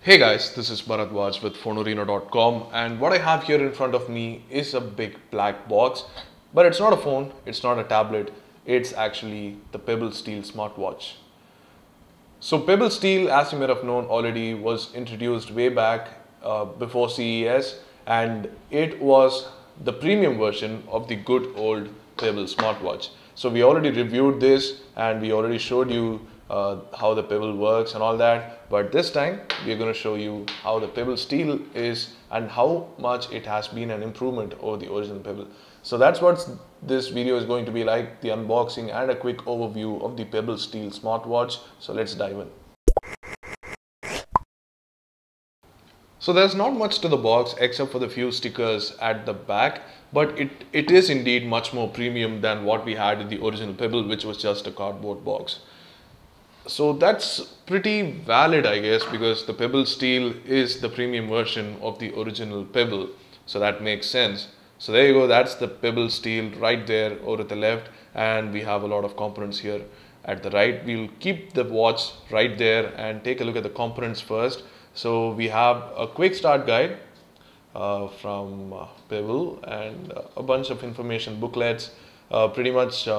Hey guys, this is Bharadwaj with Phonorino.com, and what I have here in front of me is a big black box, but it's not a phone, it's not a tablet, it's actually the Pebble Steel smartwatch. So Pebble Steel, as you may have known already, was introduced way back before CES, and it was the premium version of the good old Pebble smartwatch. So we already reviewed this and we already showed you how the Pebble works and all that. But this time we are going to show you how the Pebble Steel is and how much it has been an improvement over the original Pebble. So that's what this video is going to be like, the unboxing and a quick overview of the Pebble Steel smartwatch. So let's dive in. So there's not much to the box except for the few stickers at the back, but it is indeed much more premium than what we had in the original Pebble, which was just a cardboard box. So that's pretty valid, I guess, because the Pebble Steel is the premium version of the original Pebble. So that makes sense. So there you go, that's the Pebble Steel right there over at the left, and we have a lot of components here at the right. We'll keep the watch right there and take a look at the components first. So we have a quick start guide from Pebble and a bunch of information booklets. Pretty much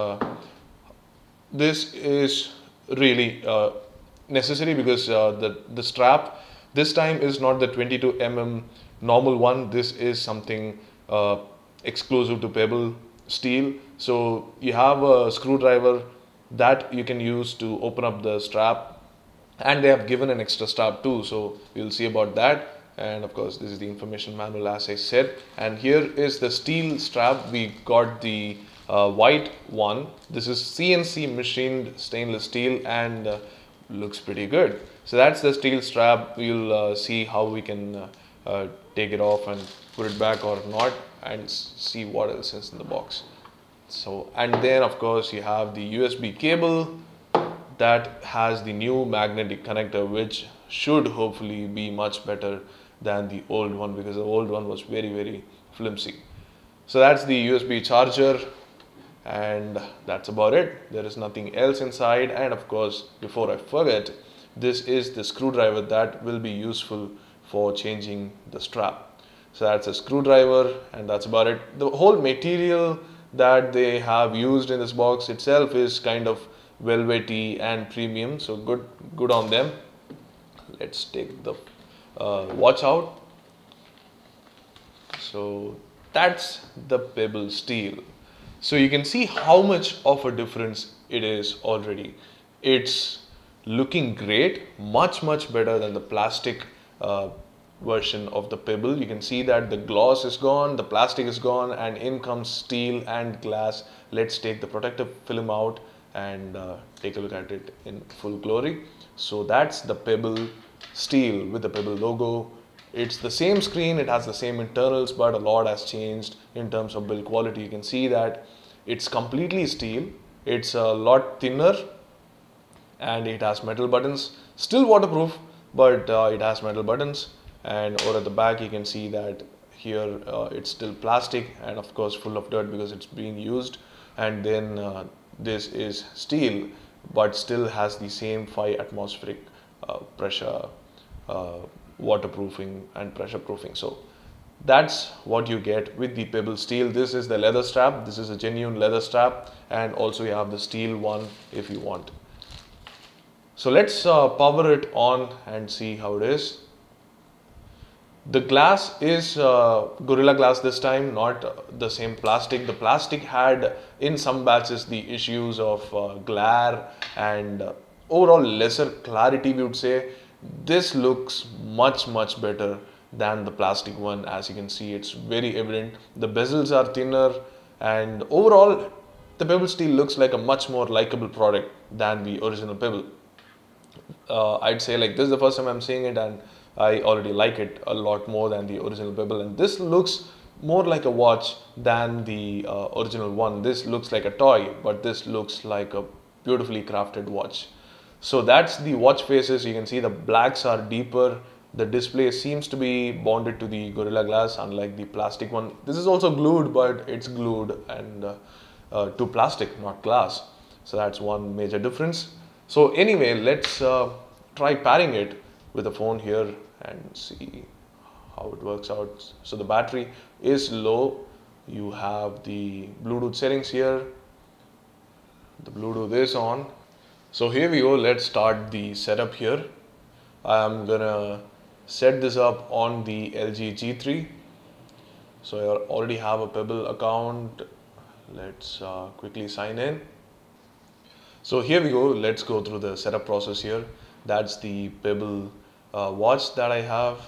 this is really necessary because the strap this time is not the 22 normal one. This is something exclusive to Pebble Steel. So you have a screwdriver that you can use to open up the strap, and they have given an extra strap too, so we'll see about that. And of course this is the information manual, as I said, and here is the steel strap. We got the white one. This is CNC machined stainless steel and looks pretty good. So that's the steel strap. We'll see how we can take it off and put it back or not, and see what else is in the box. So, and then of course you have the USB cable that has the new magnetic connector, which should hopefully be much better than the old one, because the old one was very flimsy. So that's the USB charger, and that's about it. There is nothing else inside. And of course, before I forget, this is the screwdriver that will be useful for changing the strap. So that's a screwdriver, and that's about it. The whole material that they have used in this box itself is kind of velvety and premium, so good on them. Let's take the watch out. So that's the Pebble Steel. So you can see how much of a difference it is already. It's looking great, much better than the plastic version of the Pebble. You can see that the gloss is gone, the plastic is gone, and in comes steel and glass. Let's take the protective film out and take a look at it in full glory. So that's the Pebble Steel with the Pebble logo. It's the same screen, it has the same internals, but a lot has changed in terms of build quality. You can see that it's completely steel, it's a lot thinner, and it has metal buttons. Still waterproof, but it has metal buttons. And over at the back you can see that here it's still plastic and of course full of dirt because it's been used. And then this is steel, but still has the same 5 atmospheric pressure waterproofing and pressure proofing. So that's what you get with the Pebble Steel. This is the leather strap. This is a genuine leather strap, and also you have the steel one if you want. So let's power it on and see how it is. The glass is Gorilla Glass this time, not the same plastic. The plastic had in some batches the issues of glare and overall lesser clarity, we would say. This looks much better than the plastic one. As you can see, it's very evident. The bezels are thinner, and overall the Pebble Steel looks like a much more likable product than the original Pebble. I'd say, like, this is the first time I'm seeing it, and I already like it a lot more than the original Pebble. And this looks more like a watch than the original one. This looks like a toy, but this looks like a beautifully crafted watch. So that's the watch faces. You can see the blacks are deeper. The display seems to be bonded to the Gorilla Glass, unlike the plastic one. This is also glued, but it's glued and to plastic, not glass. So that's one major difference. So anyway, let's try pairing it with a phone here and see how it works out. So the battery is low. You have the Bluetooth settings here. The Bluetooth is on. So here we go. Let's start the setup here. I'm gonna set this up on the LG G3. So I already have a Pebble account. Let's quickly sign in. So here we go. Let's go through the setup process here. That's the Pebble watch that I have,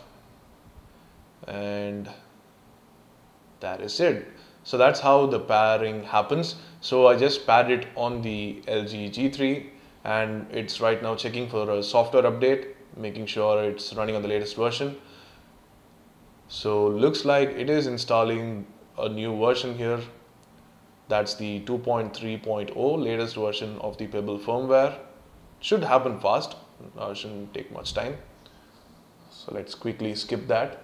and that is it. So that's how the pairing happens. So I just paired it on the LG G3, and it's right now checking for a software update, making sure it's running on the latest version. So looks like it is installing a new version here. That's the 2.3.0 latest version of the Pebble firmware. Should happen fast, shouldn't take much time. So let's quickly skip that.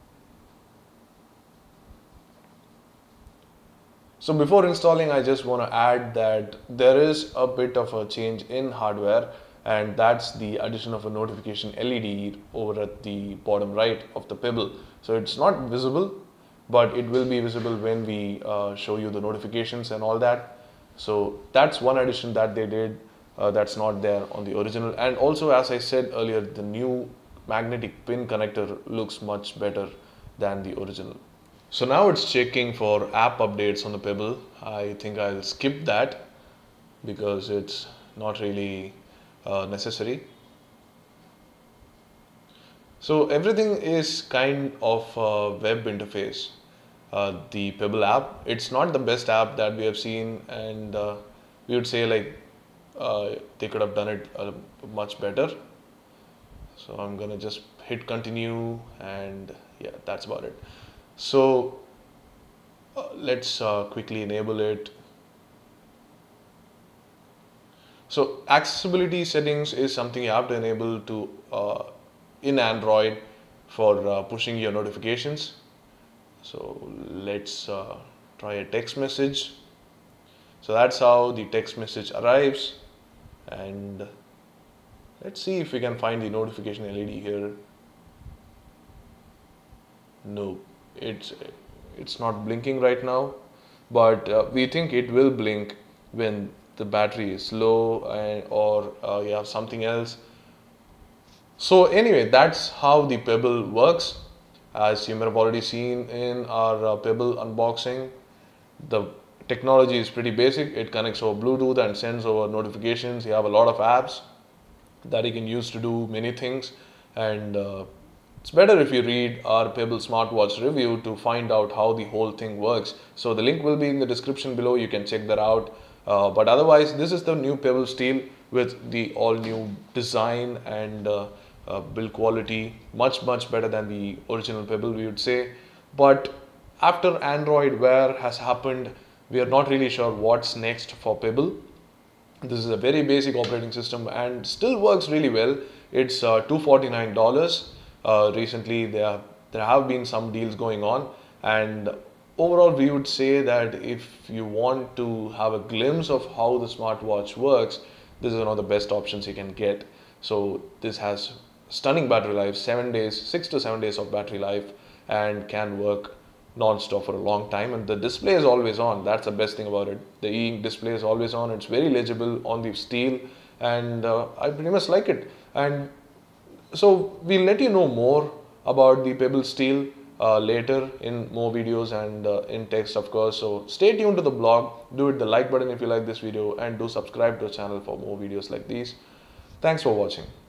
So before installing, I just want to add that there is a bit of a change in hardware, and that's the addition of a notification LED over at the bottom right of the Pebble. So it's not visible, but it will be visible when we show you the notifications and all that. So that's one addition that they did that's not there on the original. And also, as I said earlier, the new magnetic pin connector looks much better than the original. So now it's checking for app updates on the Pebble. I think I'll skip that because it's not really necessary. So everything is kind of a web interface. The Pebble app, it's not the best app that we have seen, and we would say like they could have done it much better. So I'm gonna just hit continue, and yeah, that's about it. So let's quickly enable it. So accessibility settings is something you have to enable to in Android for pushing your notifications. So let's try a text message. So that's how the text message arrives, and let's see if we can find the notification LED here. No, it's not blinking right now, but we think it will blink when the battery is low, or you have something else. So anyway, that's how the Pebble works. As you may have already seen in our Pebble unboxing, the technology is pretty basic. It connects over Bluetooth and sends over notifications. You have a lot of apps that you can use to do many things, and it's better if you read our Pebble smartwatch review to find out how the whole thing works. So the link will be in the description below. You can check that out. But otherwise, this is the new Pebble Steel with the all new design and build quality, much better than the original Pebble, we would say. But after Android Wear has happened, we are not really sure what's next for Pebble. This is a very basic operating system and still works really well. It's $249. Recently there have been some deals going on, and overall we would say that if you want to have a glimpse of how the smartwatch works, this is one of the best options you can get. So this has stunning battery life, 7 days, 6 to 7 days of battery life, and can work non-stop for a long time. And the display is always on. That's the best thing about it. The e-ink display is always on. It's very legible on the steel, and I pretty much like it. And so we'll let you know more about the Pebble Steel later in more videos and in text, of course. So stay tuned to the blog. Do hit the like button if you like this video, and do subscribe to the channel for more videos like these. Thanks for watching.